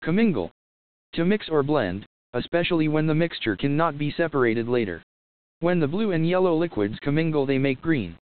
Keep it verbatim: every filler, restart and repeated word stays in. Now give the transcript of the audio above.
Commingle. To mix or blend, especially when the mixture cannot be separated later. When the blue and yellow liquids commingle, they make green.